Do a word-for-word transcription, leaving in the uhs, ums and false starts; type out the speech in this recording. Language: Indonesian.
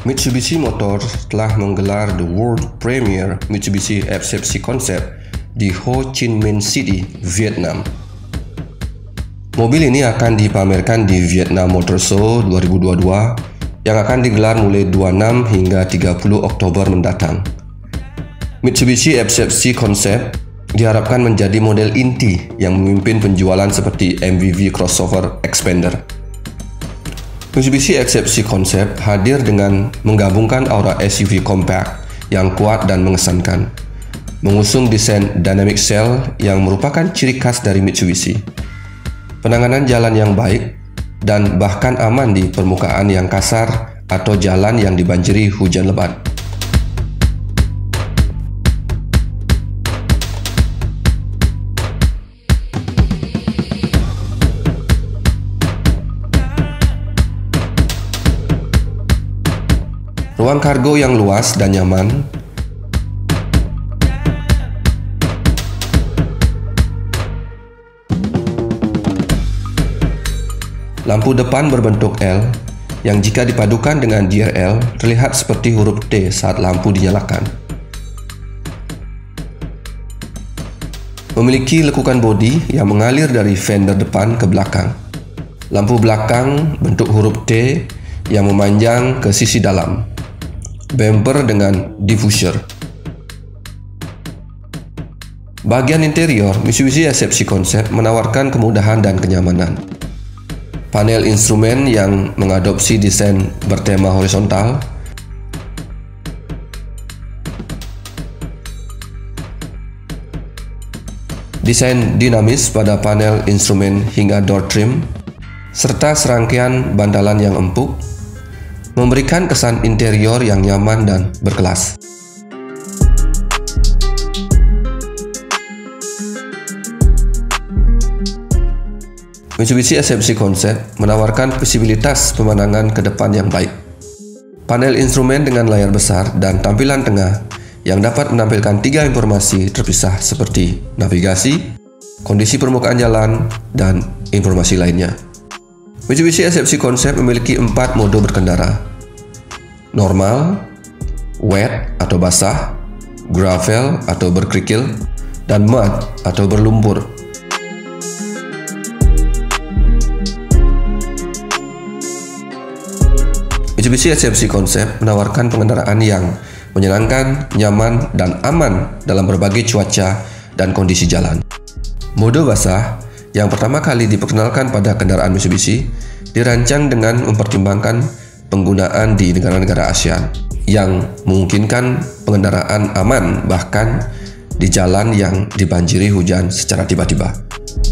Mitsubishi Motors telah menggelar the world premiere Mitsubishi F Z C Concept di Ho Chi Minh City, Vietnam. Mobil ini akan dipamerkan di Vietnam Motor Show dua ribu dua puluh dua yang akan digelar mulai dua puluh enam hingga tiga puluh Oktober mendatang. Mitsubishi F Z C Concept diharapkan menjadi model inti yang memimpin penjualan seperti M V V crossover Xpander. Mitsubishi F Z C Concept hadir dengan menggabungkan aura S U V compact yang kuat dan mengesankan, mengusung desain dynamic shell yang merupakan ciri khas dari Mitsubishi, penanganan jalan yang baik, dan bahkan aman di permukaan yang kasar atau jalan yang dibanjiri hujan lebat. Ruang kargo yang luas dan nyaman, lampu depan berbentuk L yang jika dipadukan dengan D R L terlihat seperti huruf T saat lampu dinyalakan. Memiliki lekukan bodi yang mengalir dari fender depan ke belakang. Lampu belakang bentuk huruf T yang memanjang ke sisi dalam. Bumper dengan diffuser. Bagian interior Mitsubishi F Z C Concept menawarkan kemudahan dan kenyamanan. Panel instrumen yang mengadopsi desain bertema horizontal, desain dinamis pada panel instrumen hingga door trim, serta serangkaian bantalan yang empuk, memberikan kesan interior yang nyaman dan berkelas. Mitsubishi F Z C Concept menawarkan visibilitas pemandangan ke depan yang baik. Panel instrumen dengan layar besar dan tampilan tengah yang dapat menampilkan tiga informasi terpisah seperti navigasi, kondisi permukaan jalan, dan informasi lainnya. Mitsubishi F Z C Concept memiliki empat mode berkendara: normal, wet atau basah, gravel atau berkerikil, dan mud atau berlumpur. Mitsubishi F Z C Concept menawarkan pengendaraan yang menyenangkan, nyaman, dan aman dalam berbagai cuaca dan kondisi jalan. Mode basah yang pertama kali diperkenalkan pada kendaraan Mitsubishi dirancang dengan mempertimbangkan penggunaan di negara-negara ASEAN yang memungkinkan pengendaraan aman bahkan di jalan yang dibanjiri hujan secara tiba-tiba.